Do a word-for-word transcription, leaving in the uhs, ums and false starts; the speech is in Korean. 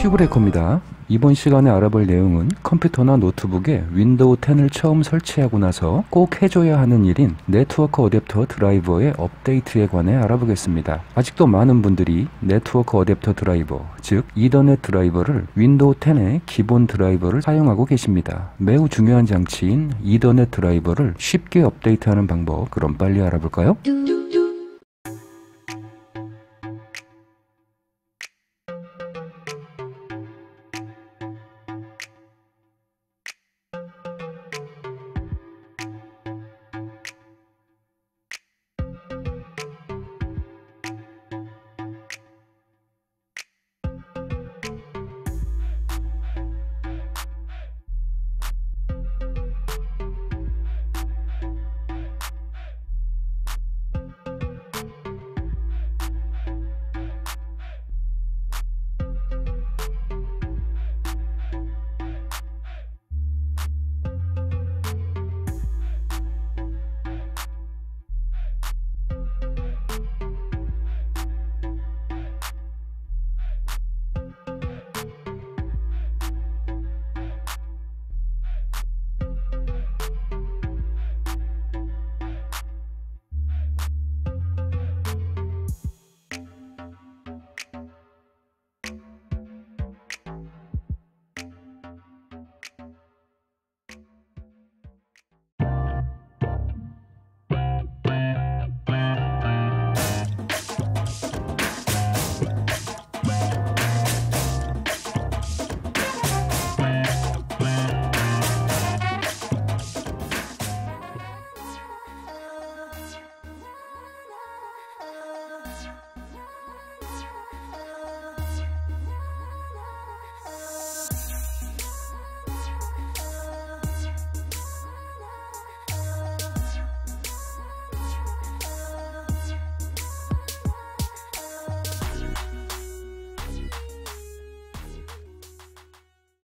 큐브레이커입니다. 이번 시간에 알아볼 내용은 컴퓨터나 노트북에 윈도우 텐을 처음 설치하고 나서 꼭 해줘야 하는 일인 네트워크 어댑터 드라이버의 업데이트에 관해 알아보겠습니다. 아직도 많은 분들이 네트워크 어댑터 드라이버, 즉 이더넷 드라이버를 윈도우 텐의 기본 드라이버를 사용하고 계십니다. 매우 중요한 장치인 이더넷 드라이버를 쉽게 업데이트하는 방법, 그럼 빨리 알아볼까요?